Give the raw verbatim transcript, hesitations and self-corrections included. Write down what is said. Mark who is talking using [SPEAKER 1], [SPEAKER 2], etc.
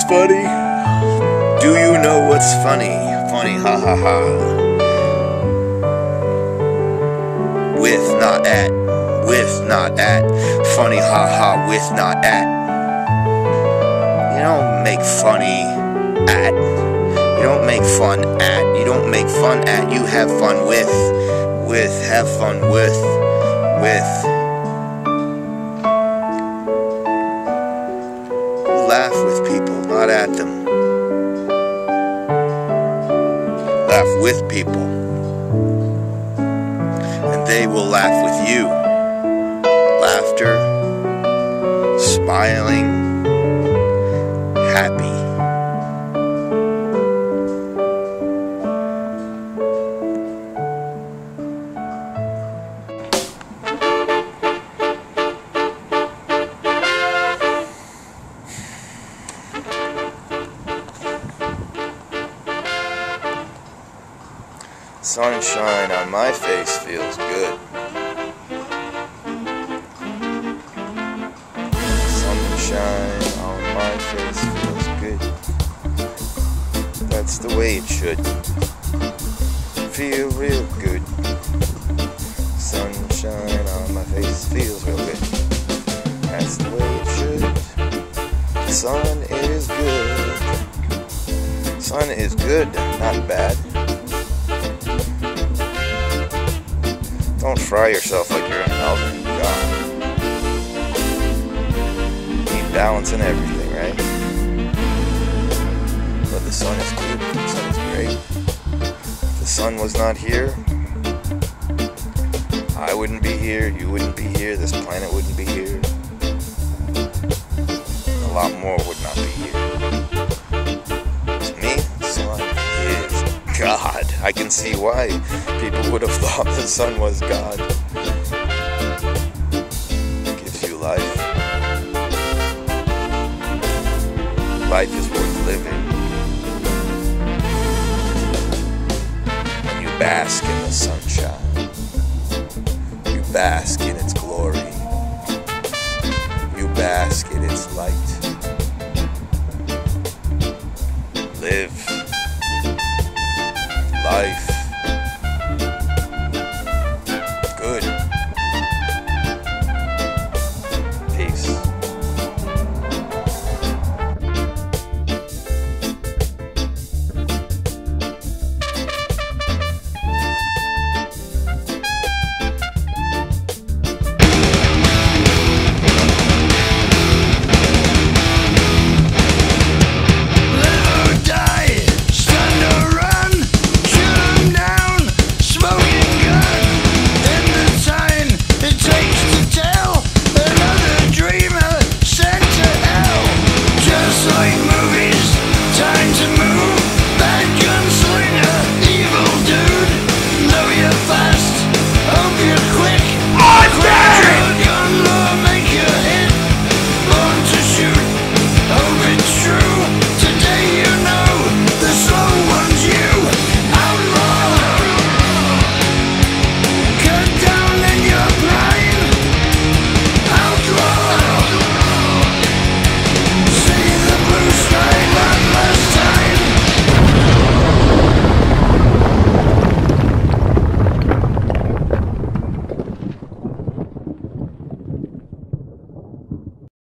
[SPEAKER 1] funny? Do you know what's funny? Funny, ha ha ha. With, not at. With, not at. Funny, ha ha. With, not at. You don't make funny at. You don't make fun at. You don't make fun at. You have fun with. With, have fun with. With. Laugh with people, not at them. Laugh with people, and they will laugh with you. Laughter, smiling, happy. Sunshine on my face feels good. Sunshine on my face feels good. That's the way it should. Feel real good. Sunshine on my face feels real good. That's the way it should. The sun is good. Sun is good, not bad. Don't fry yourself like you're an oven. God. Need balance in everything, right? But the sun is good. The sun is great. If the sun was not here, I wouldn't be here, you wouldn't be here, this planet wouldn't be here. A lot more would not be here. To me, the sun is God. I can see why people would have thought the sun was God. It gives you life. Life is worth living when you bask in the sunshine. You bask in its glory. You bask in its light.